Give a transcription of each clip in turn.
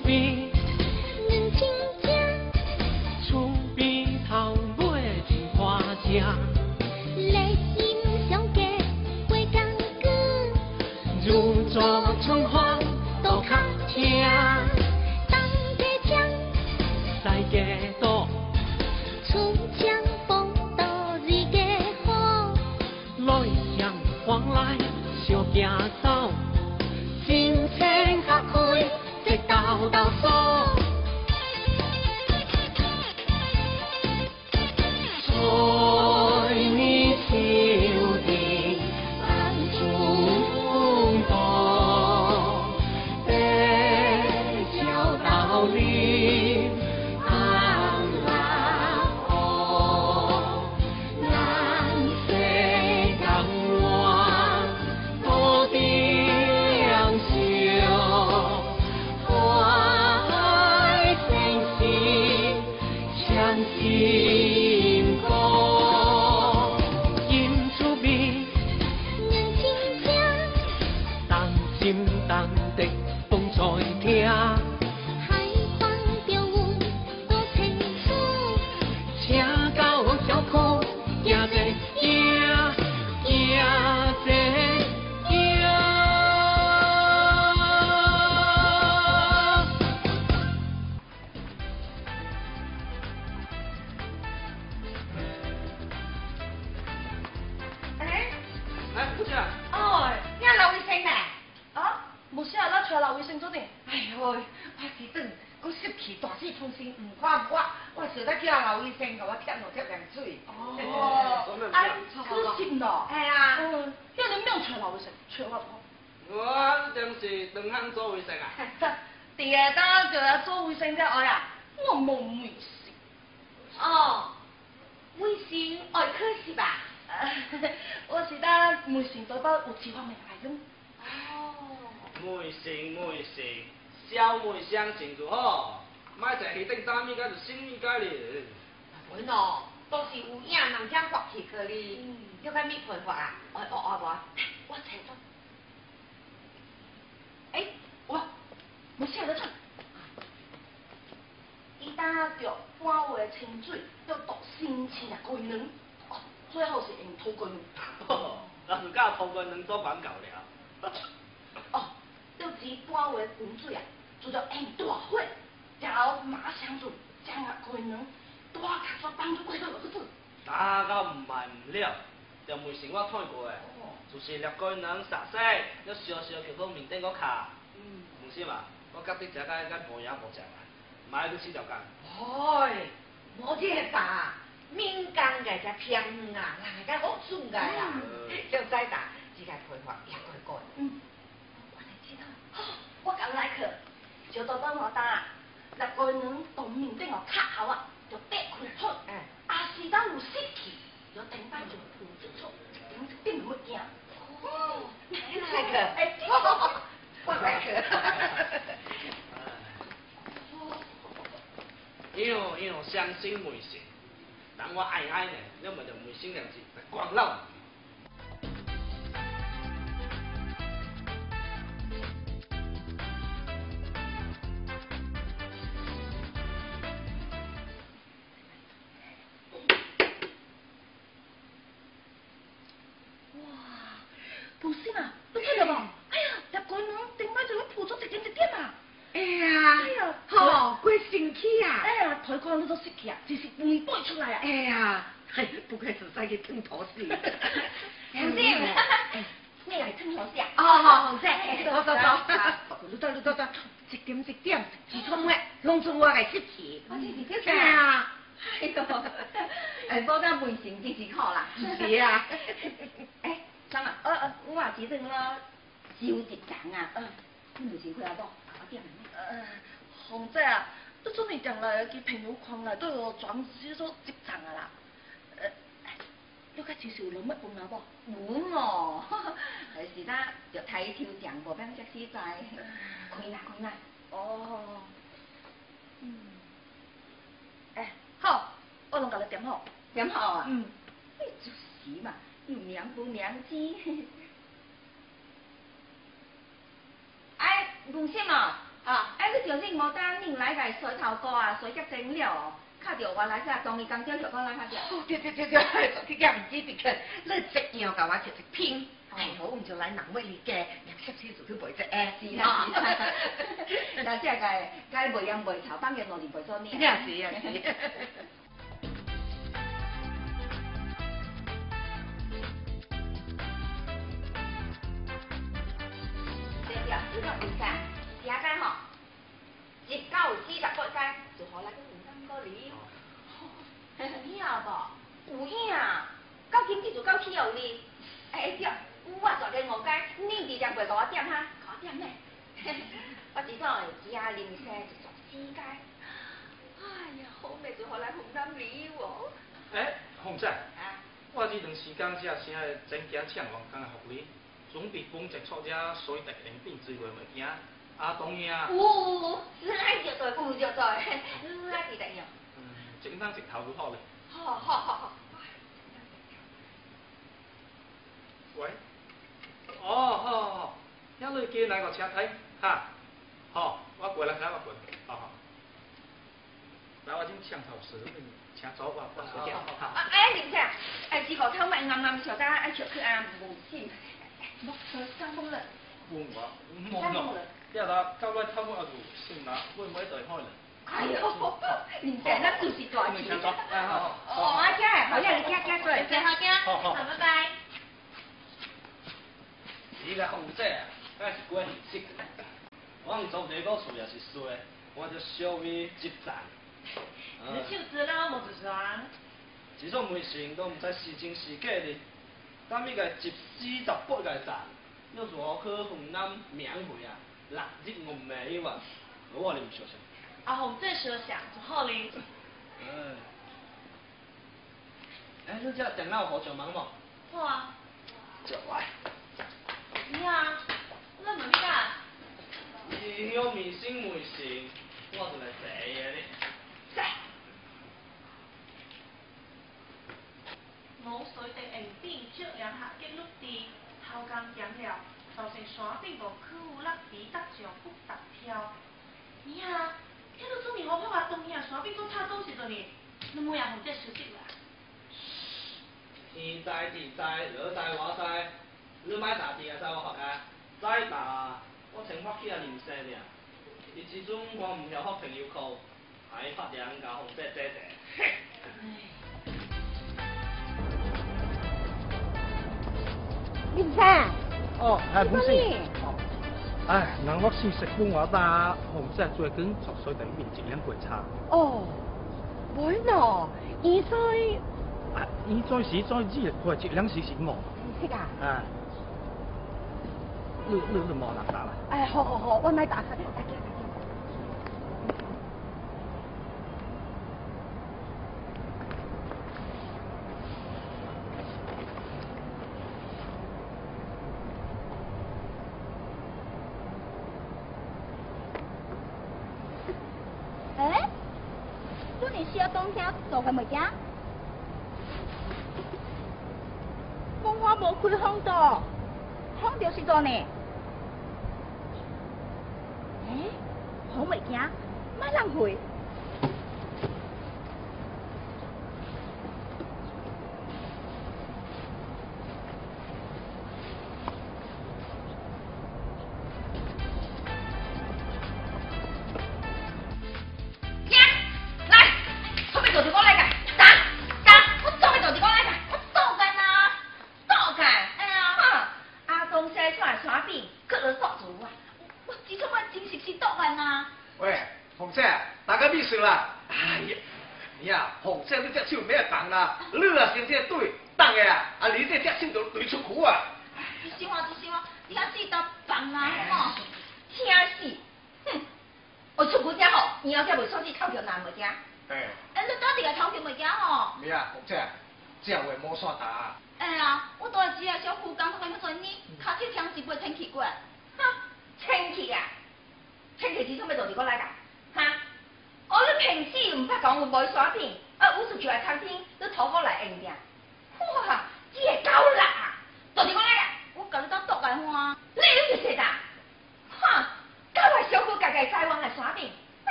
备， 两亲家， 厝边头买一花车， 来欣赏家会感觉， 入座春风都较听， 当家将西街道出将风度日家好， 来向往来小行走，心情较开，直豆豆数。春意秋地放春风，白桥道里红蜡红，蓝色江湾土地上花海生息，唱心歌，饮出味， 两亲家， 动心动地风在听。 海岸标阮多清楚， 请到小区行者行，行者行。 哎，不是啊， 哦，你留卫生呢？啊，无啥，咱找留卫生做阵。 哎呦，我时阵佫湿气大气冲心，唔看我想得叫刘医生甲我贴两水。 哦，哎，可惜咯。 哎呀， 叫你命找留卫生，找我不？ 我当时两项做卫生啊。 第二单就要做卫生才爱啊，我冇卫生。 哦，卫生爱可惜吧？ 我是当卫生代表有几方面来用。 哦， 梅生，小梅相情就好，莫在鱼顶打物件就新物件哩。 阮哦，都是有影人家发起去哩，要甲咩办法啊？爱无？我找到。哎， 无啥得唱。伊当着半话清水，要读新鲜的鸡卵，最好是用土鸡卵。 那是甲土鸡卵做广告了。 哦，要煮半话温水啊，就要用大火，然后马上就将个鸡卵大壳做放入过去落去煮。 打到唔慢唔了，就梅生我看过诶，就是粒鸡卵杀死，要烧叫到面顶个卡。放心嘛，我甲你食甲无影无食啊，买去4条羹。 哎，无这个吧，民间个只偏远啊，人个好煮个啦，了解哒，这个配法也可以改。 我才知道，我刚来去，就到帮我打，粒鸡卵到面顶个卡后啊，就掰开出，啊是当有湿气，就顶摆就吐出出，一点唔惊。 你来去，我来去。 因为相信梅生，但我爱呢，要么就梅生两字来光lau 不是嘛？你看到无？哎呀，粒鸡卵顶摆就要吐出一点啊！ 哎呀，好，过生气啊！ 哎呀，台讲你都湿气啊，就是唔背出来啊！ 哎呀，不愧是使去烫头丝。 不是，你来烫头丝啊？ 哦，走，一点，几通的，弄出我来湿气。对啊， 哎呦，所以卫生真是好啦。 是啊。 哎，张啊，我也时阵咯，收一工啊，你就是回来不？我点来。 红仔啊，你做咩定来去朋友圈内都有装许所接账啊啦？你家至少有乜饭啊不？ 有哦，是呾就抬头酱无变遮实在，开啦。 哦，好，我拢甲你点好。 点好啊？ 嗯。 就是嘛，又娘夫娘妻。哎，不是嘛？ 啊，哎，你就恁无当恁来个洗头膏啊，洗脚整了哦，靠着我来个当伊工作就讲来靠着。 对，这个唔知别个，你一样甲我食一片。哎，好，我们就来南威里嘅，入摄取做去陪只 S 啦。 那即个该袂样袂头，当然落年袂做呢。 是啊。 这个比赛，第二间吼，1948间，就好来个湖南个哩。有影无？有影，到今日就到起后哩。哎对，我绝对5间，你直接袂甲我点哈，甲我点呢？我至少会加零星就14间。哎呀，好未就好来湖南旅游哦。 哎，洪仔， 啊。 我这段时间只先来增加抢王工的福利。准备帮一撮只水特应变之类物件，啊，当然。 有，来就对，有就对，来几样。 整趟直头就好咧。 好。 喂。好，遐你寄来个车梯，哈，好，我过来看，好。来，我先抢头时，请走我手机。 哎，林姐，哎，这个头咪啱笑得，哎笑去啊，无线。我三公了。 问我，冇咯。你話交來偷我就算啦，會唔會對開咧？ 哎呦，林姐，那就是大事。 好。 我姐，好呀，你聽對，謝好姐，好，拜拜。 你個紅姐啊，梗係鬼識嘅。我唔做這個數也是衰，我就稍微接賺。 你手指啦，冇就算。 至少每成都唔使是真是假的。当那个集48个站，要是我去湖南缅回啊，6日我没完，我话你唔相信。 阿红这时候想就好哩。 你这电脑好上网冇？ 好啊。 就来。 你啊，你问啥？ 你有明星没成，我就来坐嘅咧。 冇水地硬邊照兩下嘅碌地，後間減了，造成山頂個區落地得上不達跳。你啊，聽到出面我話東亞山頂都差多時咗呢，你冇人紅即係消息啦。 天大地大，你大我大，你買大地啊，在我學啊，再大我請發起啊連聲嘅，你始終我唔有學朋友靠，係發揚個紅姐姐姐。 林生。 哦，係本事。唉，人我先食半話打，紅姐最近作水頂面質量過差。 哦，會喏，現在。 現在是在日佢質量是冇。 唔識啊？ 啊。你冇能打啦？ 哎，好，我來打開。 哎，做你需要冬天做嘅物件？我冇開空到，空就是做呢。哎，好物件，乜人會？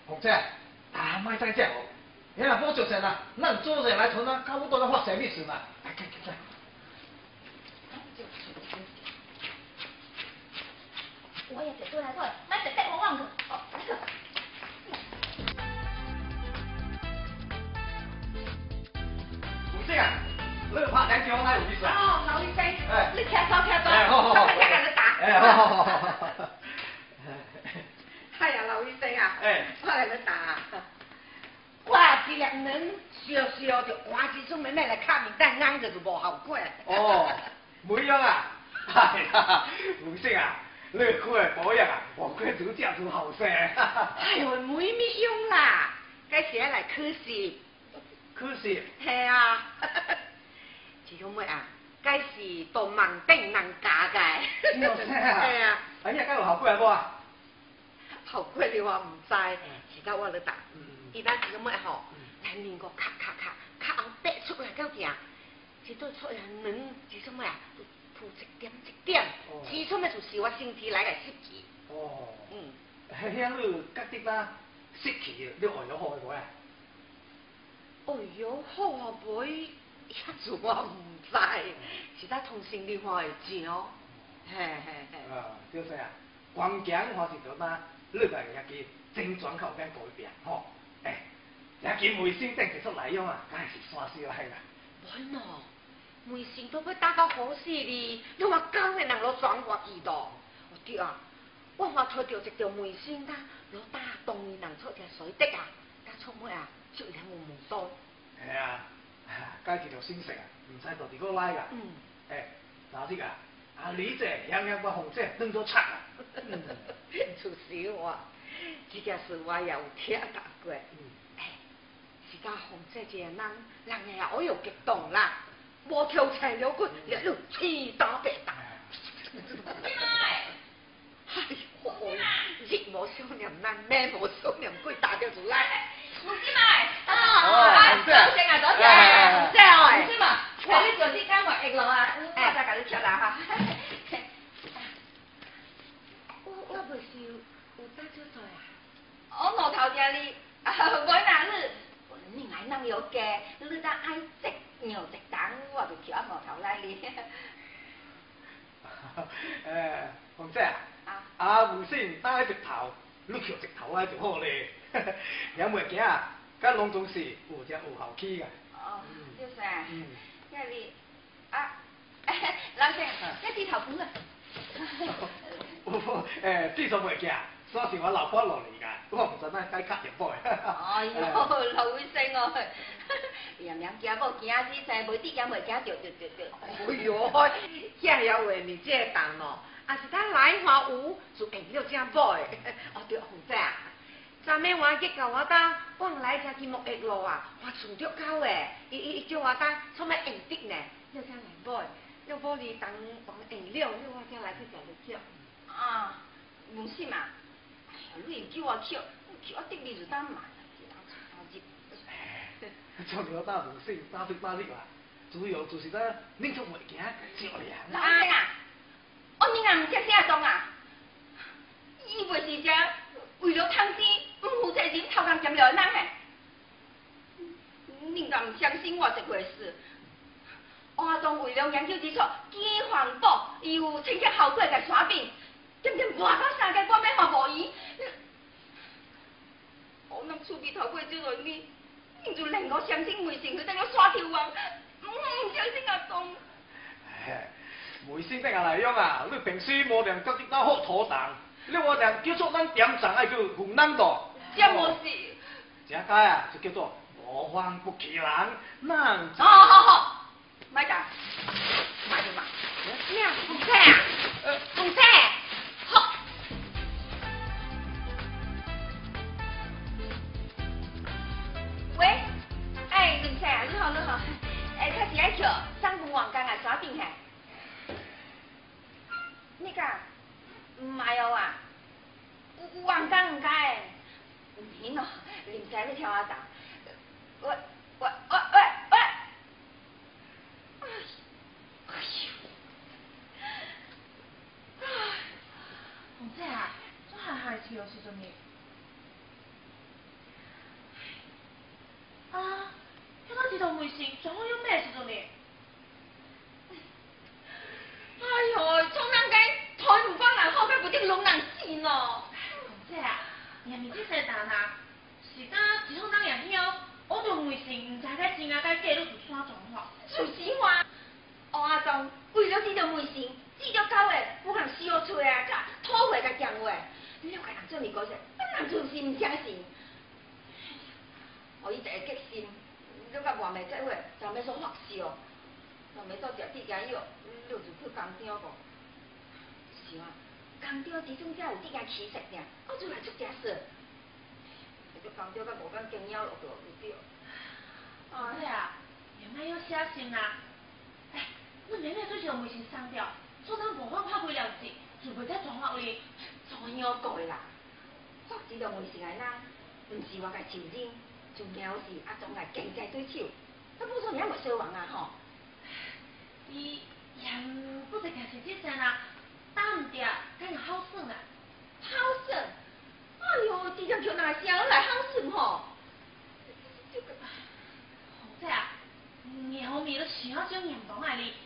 凤姐，莫再这样，你若不做成啊，咱做人来团啊，搞不到咱发生咩事嘛？来，快快！ 我也得过来过来，买得带我忘去。哦，来个。 凤姐啊，你拍两张来有意思啊？ 哦，老医生， 哎， 你听少听多， 好， 我看看你打。 哎，好。 哎呀，老医生啊， 哎， 我来你打。哇，这两人小小就换几种妹妹来看名单，硬着就无效果。 哦，没样啊！哎呀，凤姐啊，你看保养啊，我看主家做后生。 哎呦，妹妹凶啦，该时来考试。 可是。 系啊。这种妹啊，该是到盲顶人家嘅。 就是啊。 系啊。 哎呀，该有效果无啊？ 效果你话唔知，是到我咧答。伊咱这种妹吼，来面个咔后爬出来到行，一对出来人，这种妹啊，吐一点一点，起初咩就是我身体来个失去。 哦。迄你觉得啦，失去你爱有好无啊？ 哎哟，好啊袂，遐就我唔知，是咱同心里话会上。嘿。 就是啊，关键还是到那你来遐个真转口边改变吼。哎，遐个梅心顶一出来用啊，梗是山西来啦。 袂喏，梅心都要打到好死哩，你话讲的人都转过去咯。哦对啊，我话拖着一条梅心啦，攞打动人出只水滴啊，加出咩啊，出两毛多。 系啊，该一条新色啊，唔使到地个来噶。哎，哪啲啊？啊，李姐样样把红姐当作贼啊。 就是话，这件事我也有听到过。哎，是甲红姐这个人，人也我又激动啦，无跳菜了骨，也又气打白打。哎呦，日无想念人，夜无想念鬼，打掉出来。 母亲嘛， 早先啊，早先，这哦， 母亲嘛，你就是讲我一路啊，我再甲你吃啦哈。 我不是有打招呼啊？ 我无头家你，我哪你爱人有嘅，你当爱食牛食蛋，我就叫无头来哩。 凤姐啊，唔先打直头，你翘直头来就好咧。有袂惊啊？甲拢总是有只有效期噶。 哦，就是啊。那你啊，老先，你低头盘啊。 至少袂惊，算是我老婆落嚟噶，我唔知哪该卡入波。 哎呦，老医生哦，娘娘惊某惊死生，袂滴惊袂惊着。 哎呦，遐要话你这当咯，啊是咱来华有就用了正宝的。哦对，红姐啊，昨暝我去甲我当往来只去木叶路啊，我撞着狗诶，伊叫我当出咩用的呢？了才来买，要不你当往用了，我才来去找你叫。 啊，唔是嘛？哎呀，你叫我捡我得你就当买， 做了打唔死，打对打力啦，主要就是咱恁做袂惊少年。 老生啊，我你啊唔识啥种啊？伊袂是只为了贪钱，负责任偷工减料的人嘿。你敢唔相信我这回事？我当为了研究之初，既环保又有清洁效果嘅产品，点活到3个月要互无伊。我能厝边头过这个你就令我相信梅城去等我耍跳王，唔相信阿东。 梅先得来用啊，你平时无良觉得咱好妥当，你我良叫做咱店长爱叫湖南道。 这无是。 这个啊就叫做无风不起浪，咱。 好，买讲，买就买。 咩啊，红姐啊，红姐，好。 喂，哎，林生啊，你好，哎，他是爱叫上公王岗啊，耍饼嘿。你讲，唔系哦啊，王岗唔该，唔行哦，林生你听我讲，喂， 红姐啊，这还是有时阵呢？ 信总好有咩时阵呢？ 哎呦，从人家台唔帮人好，该不定弄人死咯。 红姐啊，也咪这些单啊，是当一趟当样了，我就微信唔知该真啊该假，都是啥状况。 就是话，王阿东为了这条微信，这条狗的，不能烧出来，甲吐回甲讲话，你了解人做咪讲说，本人就是唔相信。我伊一个决心，你甲外面做伙，就要说发烧，就要做条地间药，你就去工厂个。是啊，工厂之中才有地间起色尔，我就来出点事。这个工厂甲无敢经验落就对。 红姐啊，也莫要小心啦。哎，我明明对条微信删掉，做当无法拍不了字，就袂再装落哩。 怎样讲啦？发这条微信来呐，唔是我家承认。重要是阿总来竞争对手，那不说你还没说完啊吼！ 伊也不是开始这些啦，打唔掉，敢有好算啊？ 好算？哎呦，这条桥哪声来好算吼？ 红姐啊，你后面都想要种严重啊你？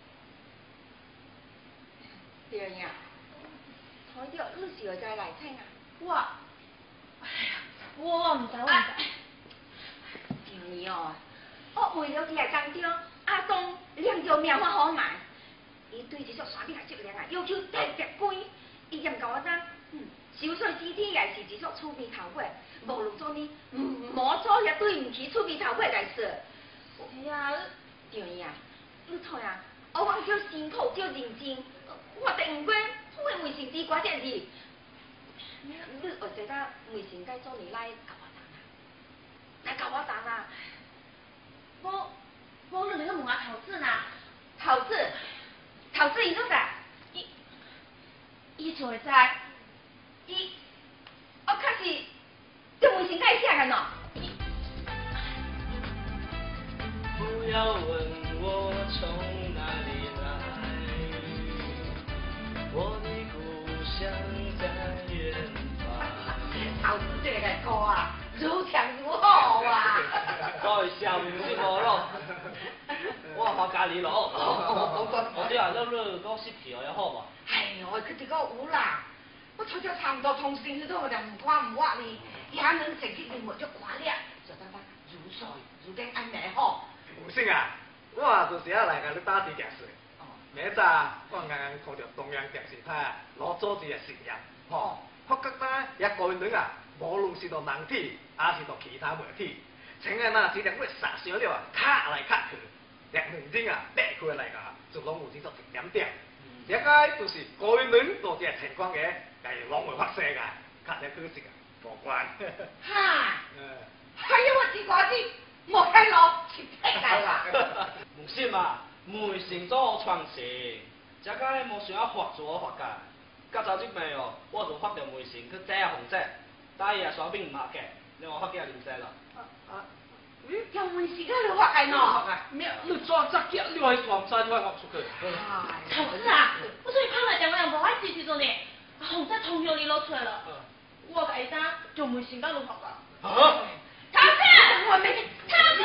对呀，台条你是要再来听啊？ 我，哎呀，我唔知，我唔知。 对哦，我为了这个工厂，阿东两条命法好买，伊对这束山顶的质量啊要求特别高，伊嫌甲我讲，收税基地也是一束厝边头尾，无论做呢，无做也对唔起厝边头尾来说。 是啊， 对呀，你睇啊，我讲叫辛苦叫认真，我第五关我的微信滴挂点字，你学这个微信该做你来搞我单啊，来搞我单啊！ 我那个问下桃子呢？ 桃子伊做啥？ 伊就会知， 我确实用微信改写个喏。 不要问我从哪里来，我的故乡在远方。 桃子这个歌啊，如唱如好啊！ 在笑唔是我咯，我好家里咯。我啲人都講識條有好無？ 哎呦，佢哋講有啦，我頭先差唔多通先，佢都我就唔關唔挖哩，也能成績你冇咗掛咧，就等等如水如丁安尼好。 有生啊，我就是要来甲你打字件事。明早我啱啱看到中央电视台攞組織嘅實驗，發覺呢一個人啊，無論是到人體，還是到其他媒體，請個呢只兩位殺小了啊，卡來卡去，兩人啊爬開來個，就攏有這種一點點。一個就是個人到這個情況嘅，係攏會發生㗎，卡在佢時個無關。 哈，還有我幾個字。莫開落切劈嚟啦！ 唔信嘛，微信做好創新，這個冇想要發做發㗎。較早即邊哦，我就發條微信去借紅色，但係雙邊唔合嘅，你話發幾日點借啦？ 用微信嗰度發嘅喏， 你裝隻腳，你話裝真，你話發出去。 桃子啊，我最怕來講人無愛時陣呢，紅色通曉你攞出來了，我個下單用微信嗰度發㗎。 啊！ 桃子，我没桃子，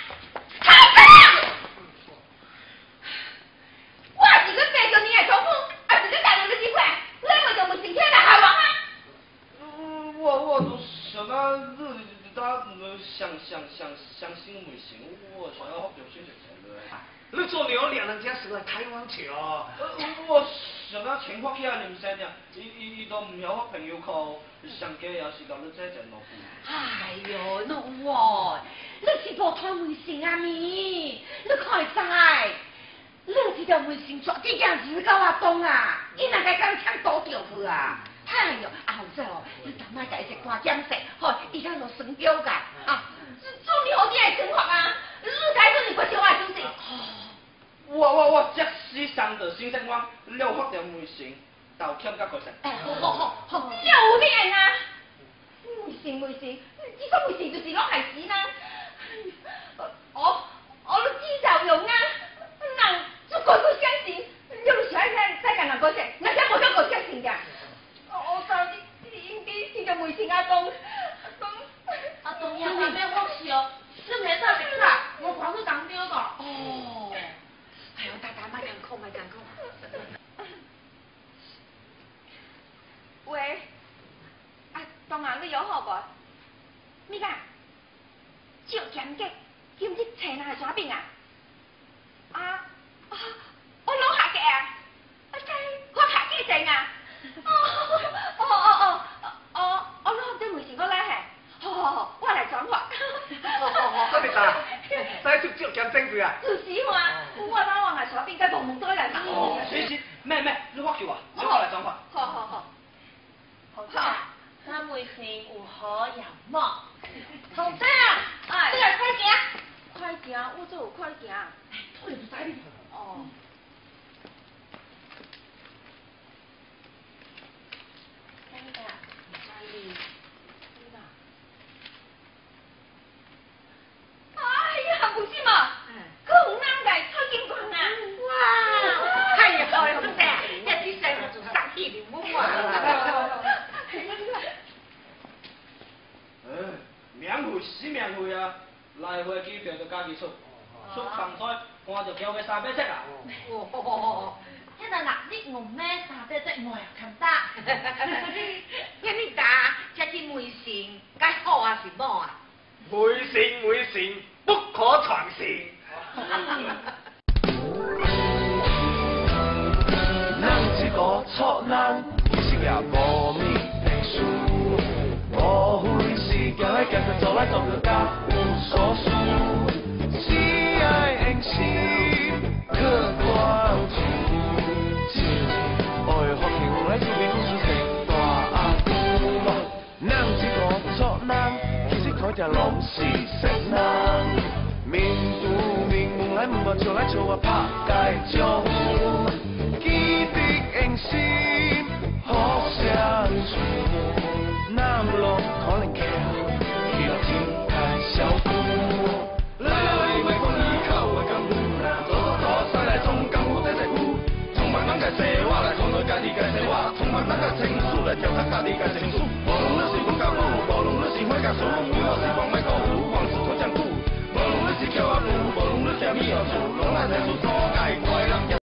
我是个背着你的重复，还是个大人的机会，你为什么今天来害我啊？ 我都想到你相信微信，我想要發條消息出來。 你做了兩人家是來台灣去哦。 我想到前發起啊，你唔使聽，伊都唔有我朋友靠，上街有時間你真係真落步。 哎呦，侬喎，你是無睇微信啊咪？你看晒，你這條微信絕對樣子夠阿東啊！伊哪個敢搶倒掉佢啊？哎呦，阿紅仔哦，你等下解釋掛獎食，好，伊家落算表㗎啊！ 做你好啲係生活啊！你解釋你不少話消息。 我即時上到先生我了發條微信，道歉甲佢食。 好，有啲啊！微信，呢個微信就是攞係紙啦。我都知就用啊，人就個個相信，有時喺世界人嗰隻，我真冇得個相信㗎。我就應該就微信阿東也話咩好事哦，你唔係真係食啦，我講都講卖艰苦，卖艰苦。 喂，啊，东啊，你有好无？咪个，少咸价，今日青菜啥饼啊？我老下价啊，我下价正啊。我老在微信我来嘿，好，我来转发。 真是大，再就少咸整句啊。 就是嘛，我老王啊啥饼，该忙忙都来拿。 是，妹，你发给我，我来转发。 好。 好仔，咱微信有好有冇？ 好仔啊，你来快行，快行，我做有快行。 我就不知你。 哦。 真的， 唔知你，真的。哎呀，不是嘛，可有人来吹金光啊！ 哇，太好了，红仔，这是生活上气流母啊！ 免费死免费啊！来回机票就家己出，出饭菜看就交给300只啊！ 迄个若你用咩300只我也看大。 遐尼大，这去微信，该好啊是冇啊？ 微信不可传信。 咱一个错人，其实也无咩特殊，无非是行来行去做来做去，甲有所属。只爱用心去关注，学会福气来注意故事成大阿姑。咱一个错人，其实看定拢是善人。面对面来问我，笑来笑我，拍界招呼。记得用心好相处，南路可能桥，去到天台小姑。来，莫讲依靠的功夫，做使来总功夫在乎。充满咱家生活来看到家己家生活，充满咱家情绪来调侃家己家情绪。无论你是阮家母，无论你是我家属，为我是王卖姑父，王子托江姑。无论你是桥阿母，无论你是米后厝，拢来提出。